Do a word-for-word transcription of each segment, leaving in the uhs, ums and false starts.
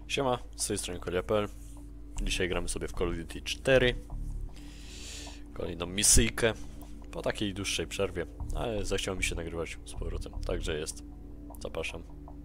Siema, z tej strony Kolia kropka p l. Dzisiaj gramy sobie w Call of Duty cztery. Kolejną misyjkę. Po takiej dłuższej przerwie, ale zechciało mi się nagrywać z powrotem. Także jest. Zapraszam.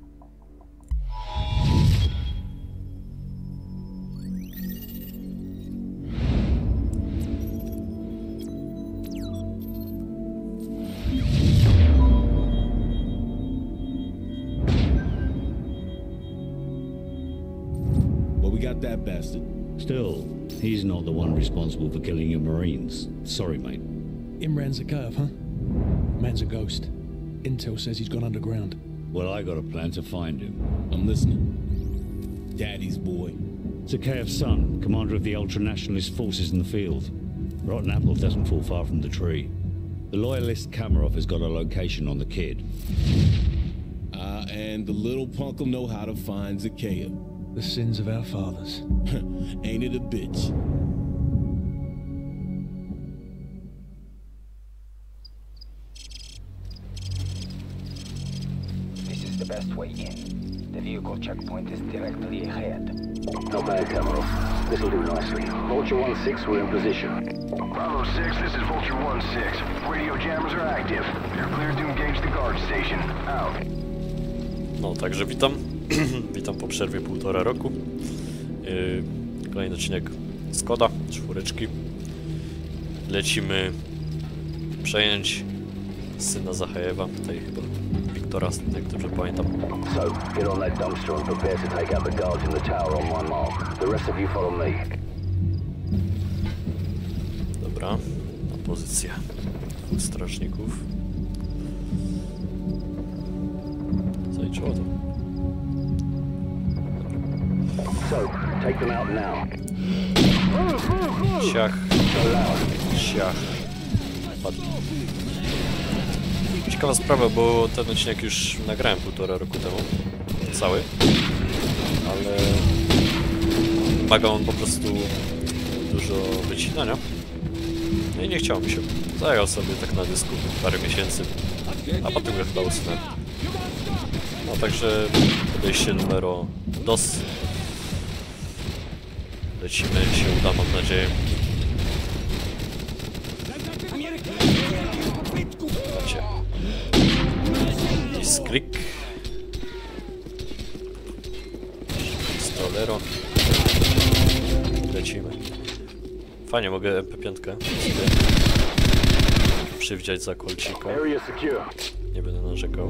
Got that bastard. Still, he's not the one responsible for killing your Marines. Sorry, mate. Imran Zakhaev, huh? Man's a ghost. Intel says he's gone underground. Well, I got a plan to find him. I'm listening. Daddy's boy. Zakhaev's son, commander of the ultra-nationalist forces in the field. Rotten apple doesn't fall far from the tree. The loyalist Kamarov has got a location on the kid. Ah, uh, and the little punk'll know how to find Zakhaev. The sins of our fathers. Ain't it a bitch? This is the best way in. The vehicle checkpoint is directly ahead. Not bad, Kamarov. This'll do nicely. Vulture one six, we're in position. Bravo six, this is Vulture one six. Radio jammers are active. You're clear to engage the guard station. Out. No, także witam. Witam po przerwie półtora roku. Yy, kolejny odcinek Skoda, czwóreczki. Lecimy przejąć syna Zakhaeva, tutaj chyba Wiktora, jak dobrze pamiętam. So, get on that dumpster and prepare to take out the guards in the tower on my mark. The rest of you follow me. Dobra, na pozycję dwóch strażników. Zaliczyło to. So, take them out now. Ciach. Ciach. Padł. Ciekawa sprawa, bo ten odcinek już nagrałem półtora roku temu. Cały. Ale wymaga on po prostu dużo wycinania. No i nie chciało mi się. Zajął sobie tak na dysku parę miesięcy. A potem go chyba usunąłem. No także podejście numero dos. Lecimy, się uda, mam nadzieję. Macie. I skrik. Pistolero. Lecimy. Fajnie, mogę M P pięć sobie przywdziać za kolcika. Nie będę narzekał.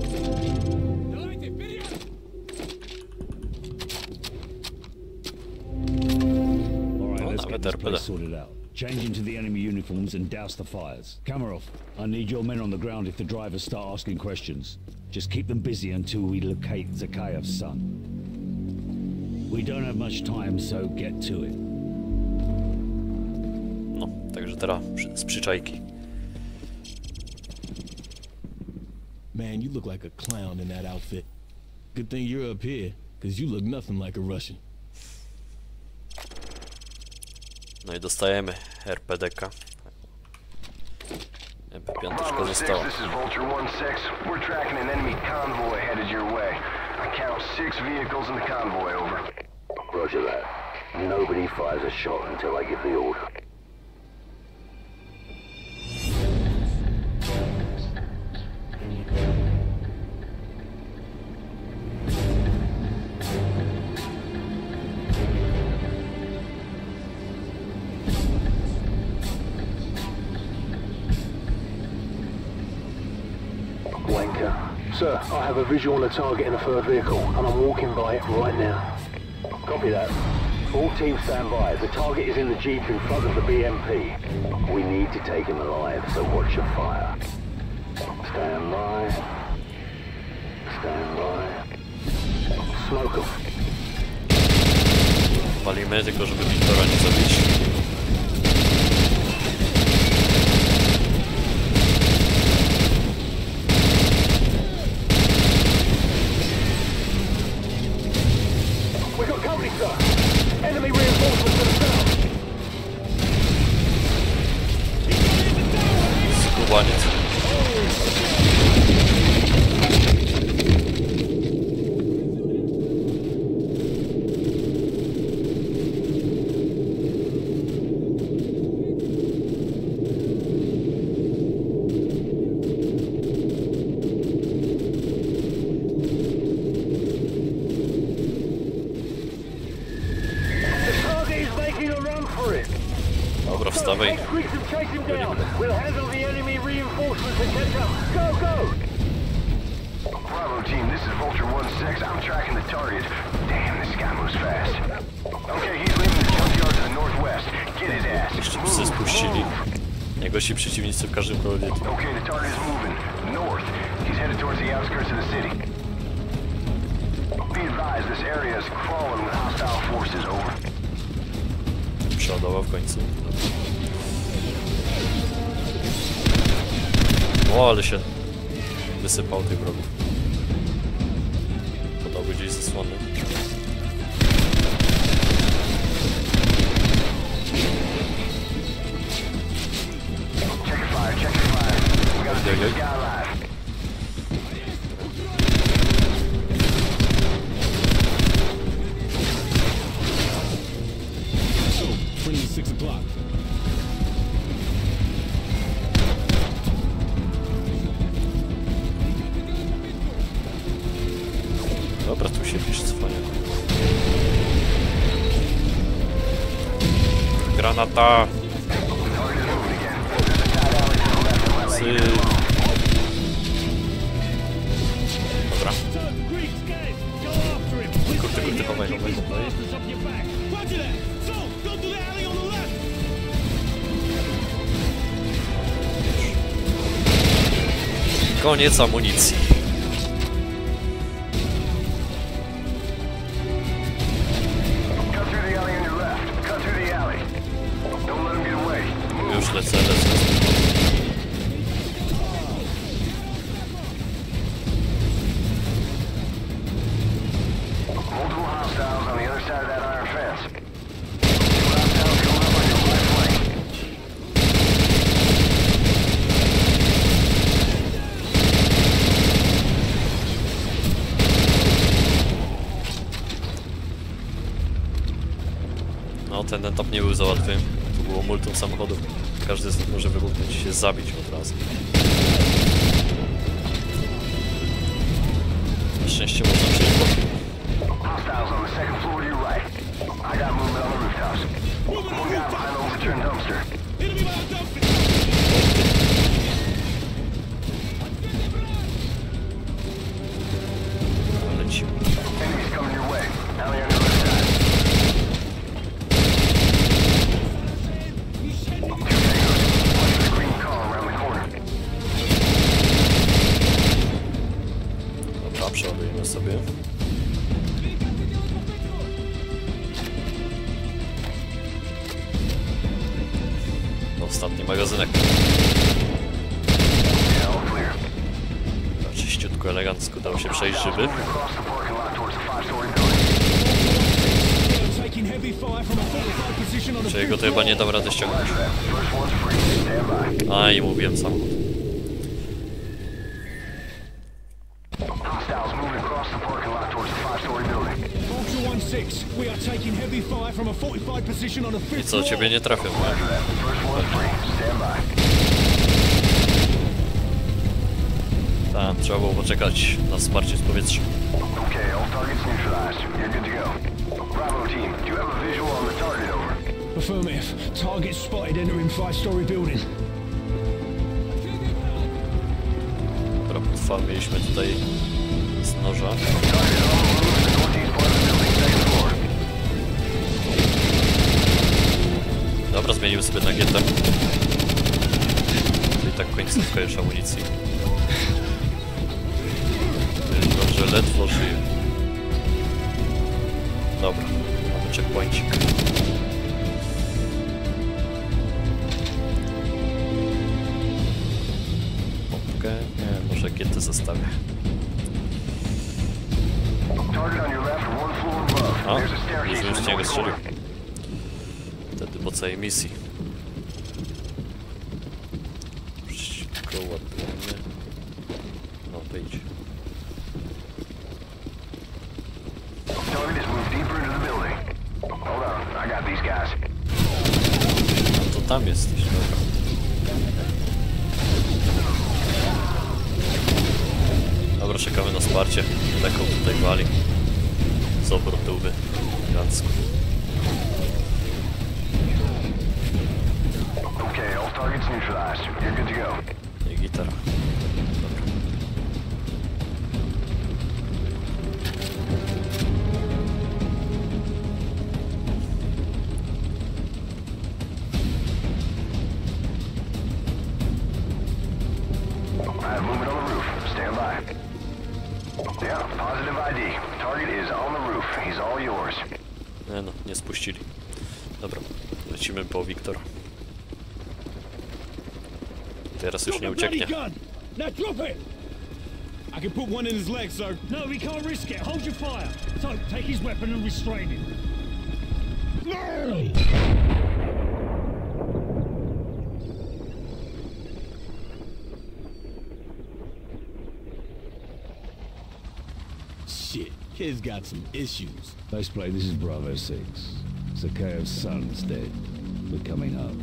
Sorted out. Change into the enemy uniforms and douse the fires. Kamarov, I need your men on the ground if the drivers start asking questions. Just keep them busy until we locate Zakhaev's son. We don't have much time, so get to it. No, także teraz z przyczajki. Man, you look like a clown in that outfit. Good thing you're up here, because you look nothing like a Russian. No i dostajemy R P D K. M P pięć została. This is Vulture one six. We're tracking an enemy convoy headed your way. I count six vehicles in the convoy, over. Roger that. Nobody fires a shot until I give the order. Sir, I have a visual on the target in the third vehicle, and I'm walking by it right now. Copy that. All teams stand by. The target is in the Jeep in front of the B M P. We need to take him alive, so watch your fire. Stand by. Stand by. Smoke him. Walimy tylko, żeby Wiktora nie zabić. Enemy reinforcements to the south. Skubaniec. Dawaj. We'll handle the enemy reinforcements and catch up. Go, go! Bravo team, this is Vulture one six. I'm tracking the target. Damn, this guy moves fast. Okay, he's leaving the junkyard to the northwest. Get his ass. Jeszcze psy spuścili. Niegości przeciwnicy w każdym kolorze. Okay, the target is moving north. He's headed towards the outskirts of the city. Be advised, this area is crawling with hostile forces. Over. Przeładował w końcu. O, ale się wysypał tych wrogów. Podałby gdzieś zasłony. Check your fire, check your fire. We gotta take this guy alive. So, friendly six o'clock. Dobra, tu się pisze cwanie. Granata! Sy... Dobra. Kurde, kurde, chowaj, chowaj, chowaj. Koniec amunicji. Już lecę, lecę. Multiple hostiles on the other side of that iron fence. Two hostiles coming up on your left flank. No, ten etap nie był za łatwy. Tu było multum samochodów. Każdy z nich może wybuchnąć i się zabić od razu. Na szczęście można przejść bokiem. Hostiles on the second floor to your right. I got movement on the rooftops. One guy behind the overturned dumpster. Lecimy. Enemies coming your way. Alley on the other side. Two tangos. Watch the green car around the corner. Dobra, przeładujemy sobie. Ostatni magazynek. Yeah, all clear. Czyściutko, elegancko dało się przejść żywy. Moving across the parking lot towards the five-story building. Taking heavy fire from a fortified position on the Czy jego to chyba nie dam rady ściągnąć. First one's free. Stand by. A, i mówiłem samochód. Hostiles moving across the parking lot towards the five-story building. Vulture one six, we are taking heavy fire from a fortified position on the I fifth co, floor. ciebie nie trafię, nie? First one's free. Stand by. Tak, trzeba było poczekać na wsparcie z powietrza. Okay, all targets neutralized. You're good to go. Bravo team, do you have a visual on the target? Over. Affirmative. Target spotted entering five-story building. Dobra, potwór mieliśmy tutaj z noża. Target on the move in the northeast part of the building, second floor. Dobra, zmieniłem sobie na gietę. I tak końcówka już amunicji. Dobrze, ledwo żyje. Dobra, mamy checkpointik. Pompkę, nie, może gietę zostawię. Target on your left, one floor above. A, There's a staircase już in już the niego north strzelił. corner. Wtedy po całej misji. Szybko ładujemy. No, wyjdź. Target has moved deeper into the building. Hold on, I got these guys. No to tam jesteś, dobra. Dobra, czekamy na wsparcie. Lekko tutaj wali. Z obrotówy. Elegancko. All targets neutralized. You're good to go. I gitara. Dobra. Alright, movement on the roof. Stand by. Yeah, positive I D. Target is on the roof. He's all yours. Nie no, nie spuścili. Dobra, lecimy po Wiktora. Teraz już nie ucieknie. Now drop it! I can put one in his leg, sir. No, we can't risk it. Hold your fire. So, take his weapon and restrain him. Shit, kid's got some issues. Faceplate, this is Bravo six. Zakaev's son's dead. We're coming up.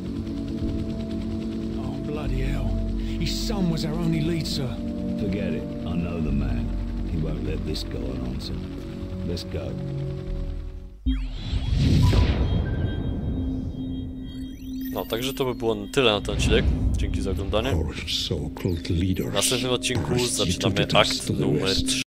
Oh, bloody hell. His son was our only lead, sir. Forget it. I know the man. He won't let this go unanswered. Let's go. No, także to by było na tyle na ten odcinek. Dzięki za oglądanie. W następnym odcinku zaczynamy akt numer trzy.